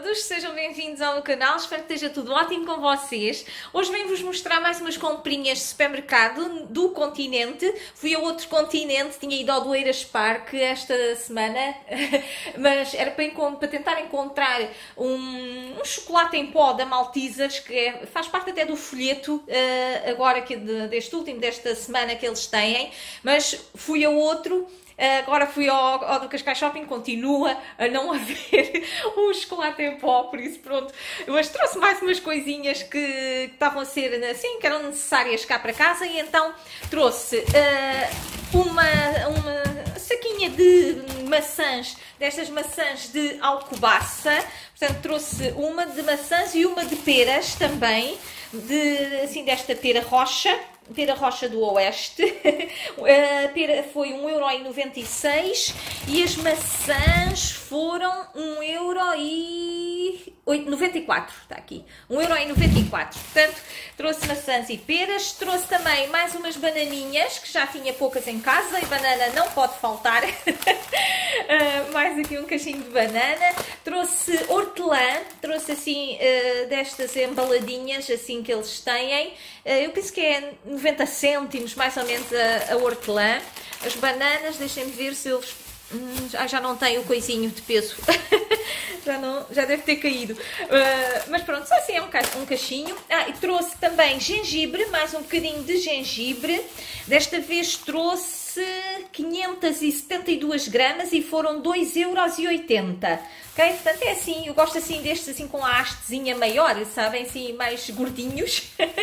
todos, sejam bem-vindos ao meu canal, espero que esteja tudo ótimo com vocês. Hoje venho-vos mostrar mais umas comprinhas de supermercado do continente. Fui a outro continente, tinha ido ao Doeiras Parque esta semana, mas era para tentar encontrar um chocolate em pó da Maltesers, que faz parte até do folheto agora desta semana que eles têm, mas fui a outro. Agora fui ao do Cascais Shopping, continua a não haver o chocolate em pó, por isso pronto. Mas trouxe mais umas coisinhas que estavam a ser assim, que eram necessárias cá para casa, e então trouxe uma saquinha de maçãs, destas maçãs de Alcobaça. Portanto, trouxe uma de maçãs e uma de peras também, desta pera rocha do Oeste. A pera foi 1,96€ e as maçãs foram 1,94€. Está aqui, 1,94€. Portanto, trouxe maçãs e peras. Trouxe também mais umas bananinhas, que já tinha poucas em casa, e banana não pode faltar. Mais aqui um cachinho de banana. Trouxe hortelã, trouxe assim destas embaladinhas assim que eles têm. Eu penso que é 90 cêntimos mais ou menos a hortelã. As bananas, deixem-me ver se eles... já não tem o coisinho de peso. já deve ter caído. Mas pronto, só assim é um cachinho. E trouxe também gengibre, mais um bocadinho de gengibre. Desta vez trouxe 572 gramas e foram 2,80€. Ok? Portanto é assim, eu gosto assim destes assim com a hastezinha maior, sabem? Assim, mais gordinhos.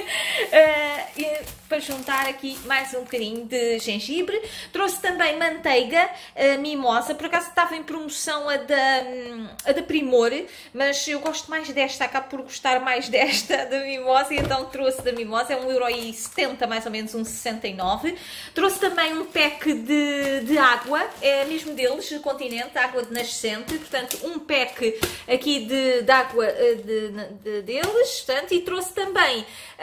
Para juntar aqui mais um bocadinho de gengibre. Trouxe também manteiga mimosa, por acaso estava em promoção a da Primor, mas eu gosto mais desta, acabo por gostar mais desta, da mimosa, e então trouxe da mimosa, é 1,70€, mais ou menos 1,69€. Trouxe também um pack de água, é mesmo deles, do continente, água de nascente, portanto um pack aqui de água deles, portanto, e trouxe também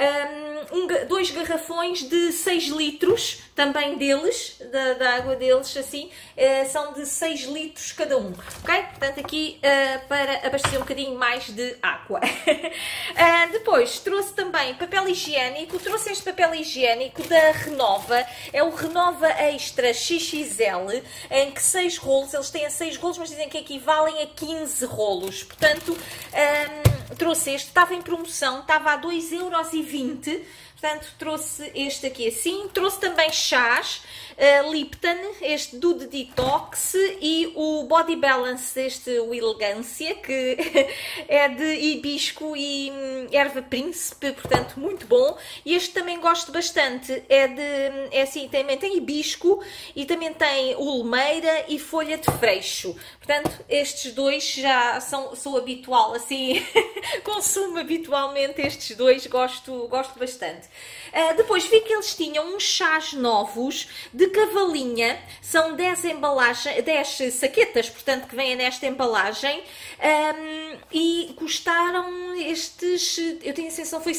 2 garrafões de 6 litros, também deles, da água deles, assim, são de 6 litros cada um, ok? Portanto, aqui para abastecer um bocadinho mais de água. Depois, trouxe também papel higiênico, trouxe este papel higiênico da Renova, é o Renova Extra XXL, em que 6 rolos, eles têm 6 rolos, mas dizem que equivalem a 15 rolos, portanto, trouxe este, estava em promoção, estava a 2,20€. Portanto, trouxe este aqui assim. Trouxe também chás, Lipton, este do Detox, e o Body Balance, este o Elegância, que é de hibisco e erva príncipe, portanto, muito bom. E este também gosto bastante, é assim, também tem hibisco e também tem olmeira e folha de freixo. Portanto, estes dois já sou habitual, assim, consumo habitualmente estes dois, gosto bastante. Depois vi que eles tinham uns chás novos de cavalinha, são 10 saquetas, portanto, que vêm nesta embalagem, e custaram estes, eu tenho a sensação foi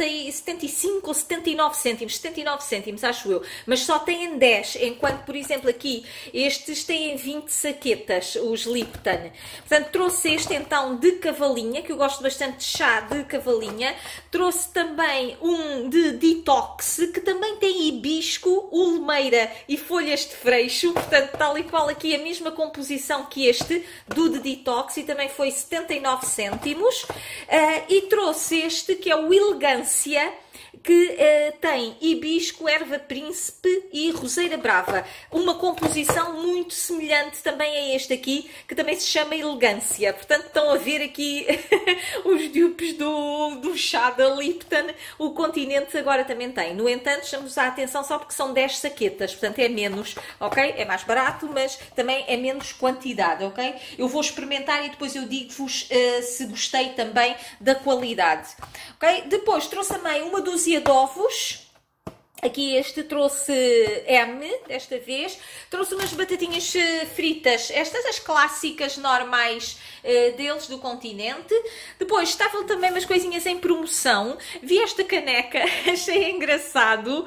75 ou 79 cêntimos, acho eu, mas só têm 10, enquanto, por exemplo, aqui estes têm 20 saquetas, os Lipton. Portanto, trouxe este então de cavalinha, que eu gosto bastante de chá de cavalinha. Trouxe também um de Detox, que também tem hibisco, olmeira e folhas de freixo, portanto, tal e qual aqui a mesma composição que este do de Detox, e também foi 79 cêntimos. E trouxe este que é o Elegância, que tem hibisco, erva príncipe e roseira brava. Uma composição muito semelhante também a este aqui, que também se chama Elegância. Portanto, estão a ver aqui os dupes do chá da Lipton. O continente agora também tem. No entanto, chamamos a atenção só porque são 10 saquetas. Portanto, é menos, ok? É mais barato, mas também é menos quantidade, ok? Eu vou experimentar e depois eu digo-vos se gostei também da qualidade. Ok? Depois trouxe também uma dúzia de ovos, Aqui este trouxe M, desta vez. Trouxe umas batatinhas fritas, estas as clássicas normais deles do continente. Depois estavam também umas coisinhas em promoção. Vi esta caneca, achei engraçado.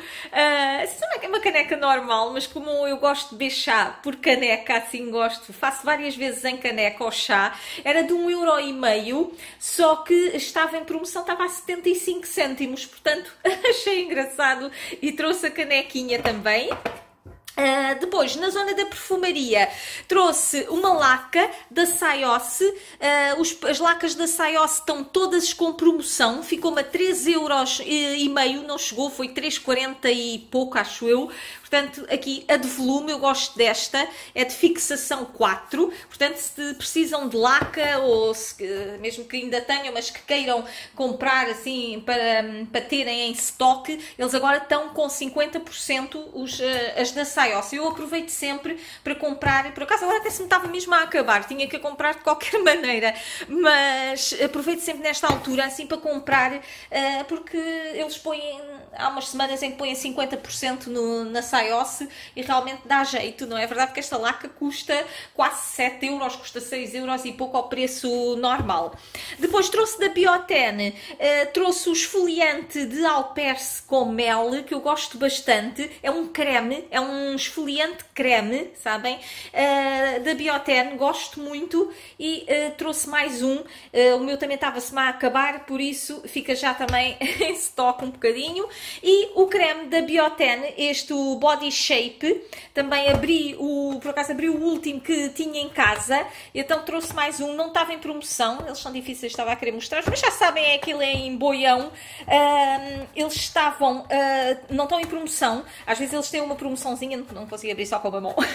É uma caneca normal, mas como eu gosto de beber chá por caneca, assim gosto, faço várias vezes em caneca o chá. Era de 1,5€, só que estava em promoção, estava a 75 cêntimos, portanto achei engraçado. E trouxe a canequinha também. Depois, na zona da perfumaria, trouxe uma laca da Saiosse. As lacas da Saiosse estão todas com promoção. Ficou-me a 3,5€, não chegou, foi 3,40 e pouco, acho eu. Portanto, aqui a de volume, eu gosto desta, é de fixação 4. Portanto, se precisam de laca, ou se, mesmo que ainda tenham, mas que queiram comprar assim para terem em estoque, eles agora estão com 50% as da Saiosse. Eu aproveito sempre para comprar, por acaso agora até se me estava mesmo a acabar, tinha que comprar de qualquer maneira, mas aproveito sempre nesta altura assim para comprar, porque eles põem, há umas semanas em que põem 50% na Saiosse e realmente dá jeito, não é verdade? Porque esta laca custa quase 7€, custa 6€ e pouco ao preço normal. Depois trouxe da Biotene, trouxe o esfoliante de alperce com mel, que eu gosto bastante, é um creme, é um esfoliante creme, sabem? Da Biotene, gosto muito e trouxe mais um, o meu também estava-se a acabar, por isso fica já também em stock um bocadinho. E o creme da Biotene, o Body Shape, também por acaso abri o último que tinha em casa, então trouxe mais um, não estava em promoção, eles são difíceis, estava a querer mostrar, mas já sabem, é aquilo em boião, eles estavam, não estão em promoção, às vezes eles têm uma promoçãozinha, não consigo abrir só com a mão,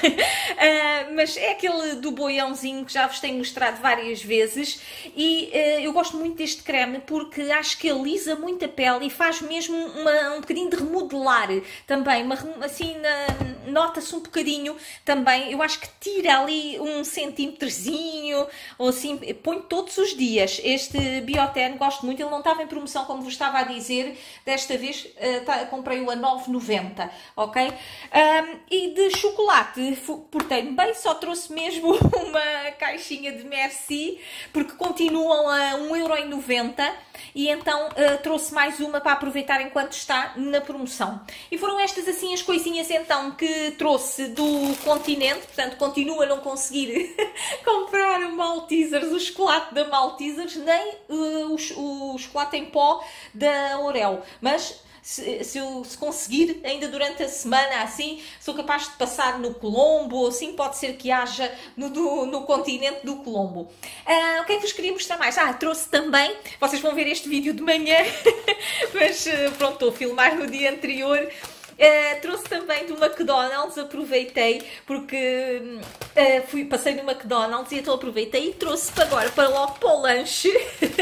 mas é aquele do boiãozinho que já vos tenho mostrado várias vezes e eu gosto muito deste creme porque acho que alisa muito a pele e faz mesmo um bocadinho de remodelar também, assim, nota-se um bocadinho também, eu acho que tira ali 1 centímetrozinho, ou assim, ponho todos os dias. Este Biotene gosto muito, ele não estava em promoção, como vos estava a dizer, desta vez comprei-o a 9,90, ok? E de chocolate, portei-me bem, só trouxe mesmo uma caixinha de Merci, porque continuam a 1,90€ e então trouxe mais uma para aproveitar enquanto está na promoção. E foram estas assim as coisinhas então que trouxe do continente, portanto continuo a não conseguir comprar o Maltesers, o chocolate da Maltesers, nem o chocolate em pó da Oreo, mas se eu conseguir ainda durante a semana assim, sou capaz de passar no Colombo, ou assim pode ser que haja no continente do Colombo. O que é que vos queria mostrar mais? Trouxe também, vocês vão ver este vídeo de manhã, mas pronto, estou a filmar no dia anterior. Trouxe também do McDonald's, aproveitei porque passei no McDonald's e então aproveitei e trouxe agora logo para o lanche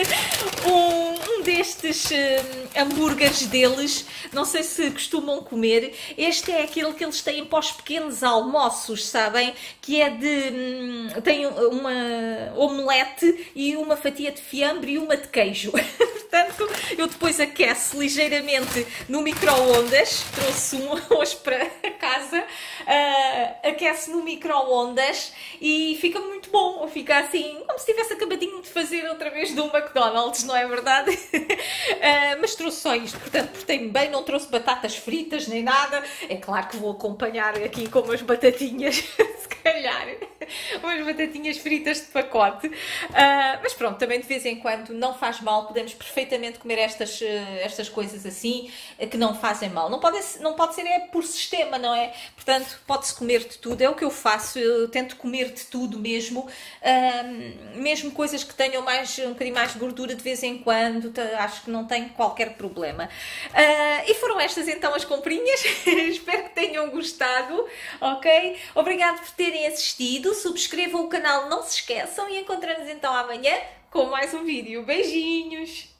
um destes hambúrgueres deles, não sei se costumam comer, este é aquele que eles têm para os pequenos almoços, sabem? Que é tem uma omelete e uma fatia de fiambre e uma de queijo. Portanto, eu depois aqueço ligeiramente no micro-ondas, trouxe um hoje para casa, aquece no micro-ondas e fica muito bom, fica assim, como se tivesse acabadinho de fazer outra vez do McDonald's, não é verdade? Mas trouxe só isto, portanto, portei-me bem, não trouxe batatas fritas nem nada, é claro que vou acompanhar aqui com umas batatinhas, se calhar, umas batatinhas fritas de pacote, mas pronto, também de vez em quando não faz mal, podemos perfeitamente comer estas coisas assim, que não fazem mal, não pode ser por sistema, não é? Portanto, pode-se comer de tudo, é o que eu faço, eu tento comer de tudo mesmo, mesmo coisas que tenham um bocadinho mais de gordura de vez em quando, acho que não tem qualquer problema. E foram estas então as comprinhas, espero que tenham gostado, ok? Obrigado por terem assistido, subscrevam o canal, não se esqueçam e encontramos então amanhã com mais um vídeo. Beijinhos!